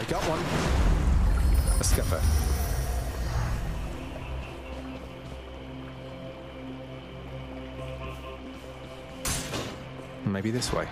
Got one. A scupper. Maybe this way.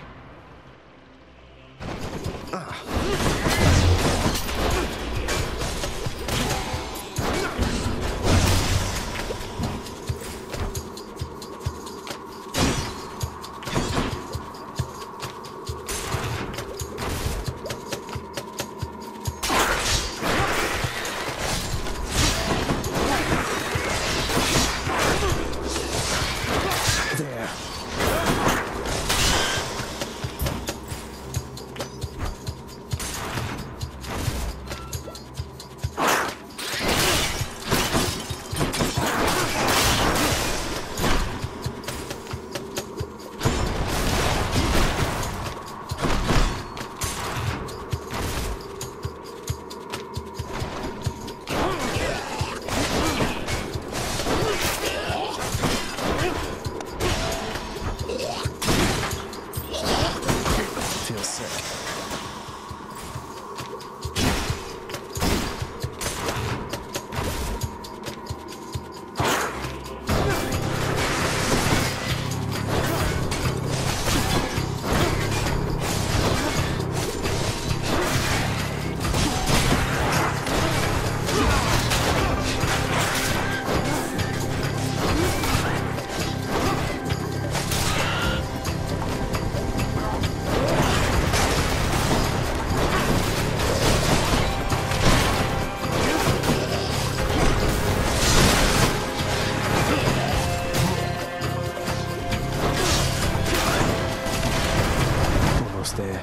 There.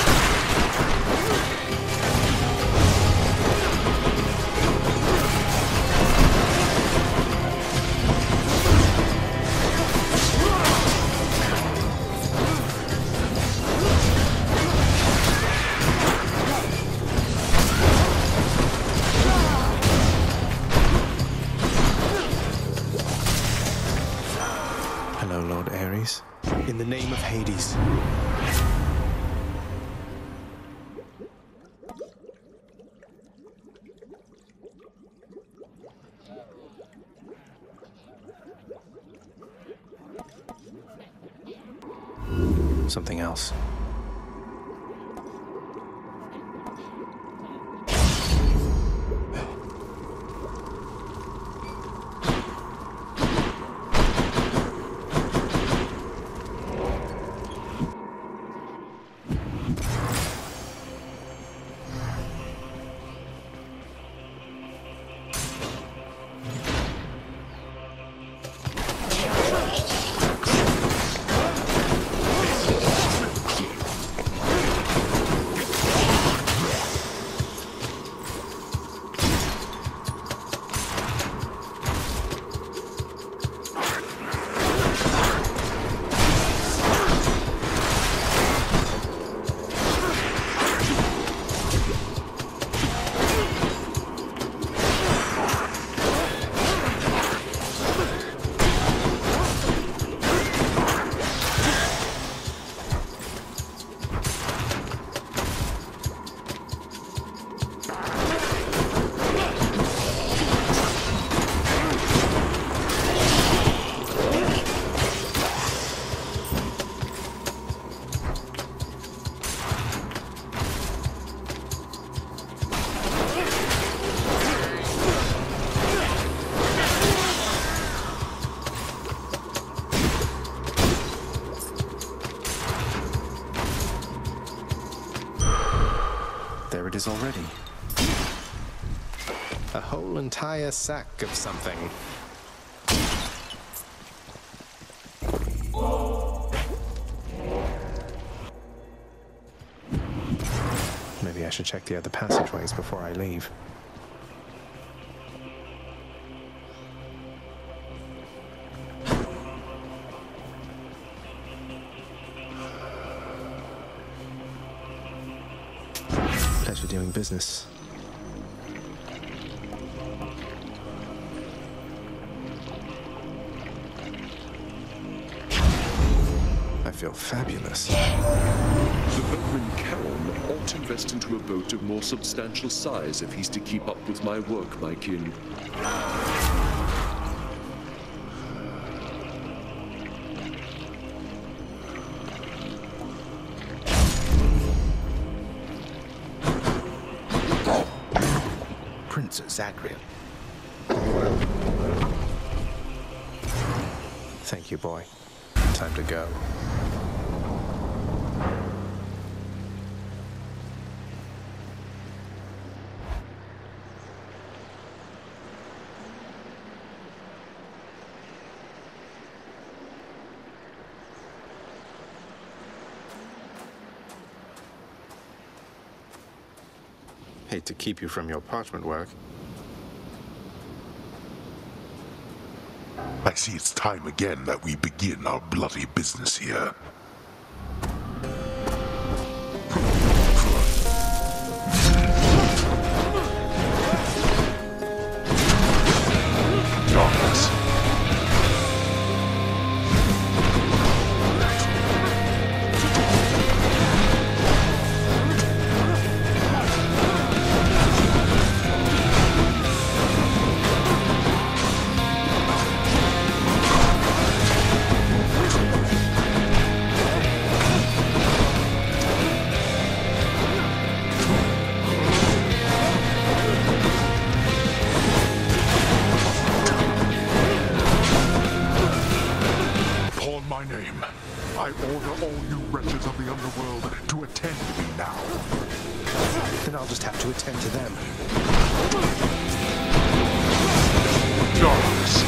Hello, Lord Ares. In the name of Hades. Something else. There it is already. A whole entire sack of something. Maybe I should check the other passageways before I leave. Pleasure doing business. I feel fabulous. The boatman Charon ought invest into a boat of more substantial size if he's to keep up with my work, my kin. Princess Zagreus. Thank you, boy. Time to go. Hate to keep you from your parchment work. I see it's time again that we begin our bloody business here. Darkness. My name. I order all you wretches of the underworld to attend me now. Then I'll just have to attend to them. Darkness.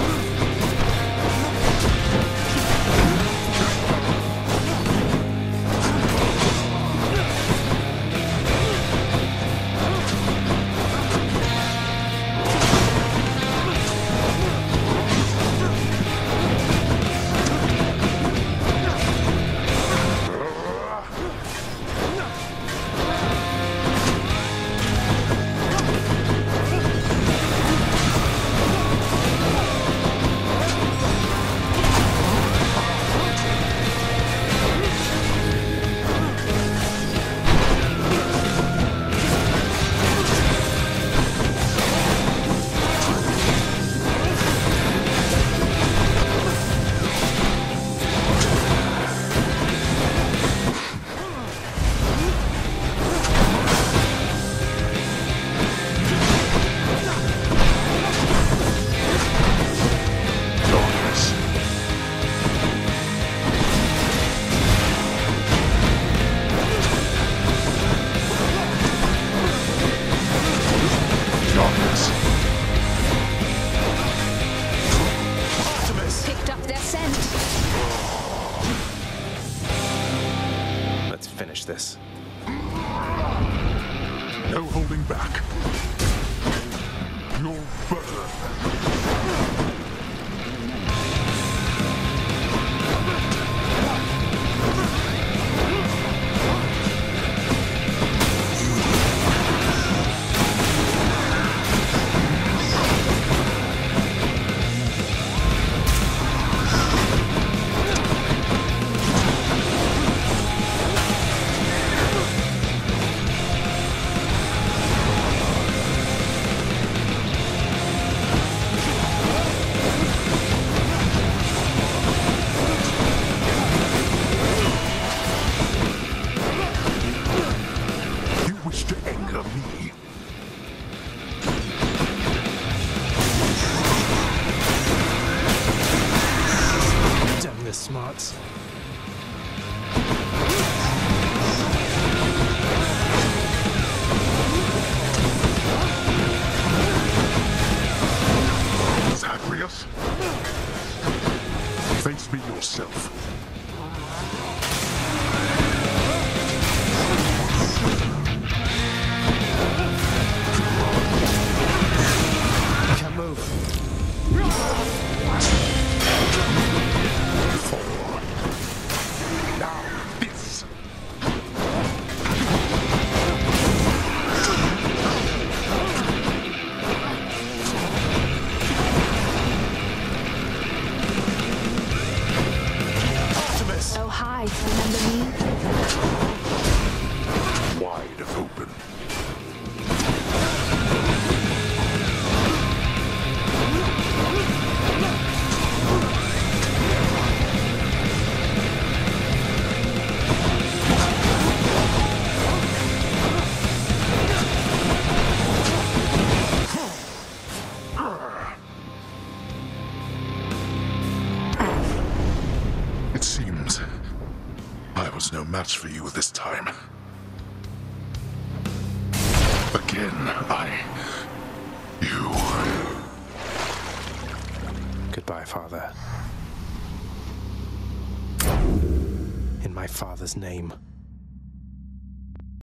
Finish this. No holding back. You'll burn. Smarts. Zagreus? Face me yourself. Can't move. eyes remember me? Wide open. It seems I was no match for you this time. Again, you. Goodbye, Father. In my father's name.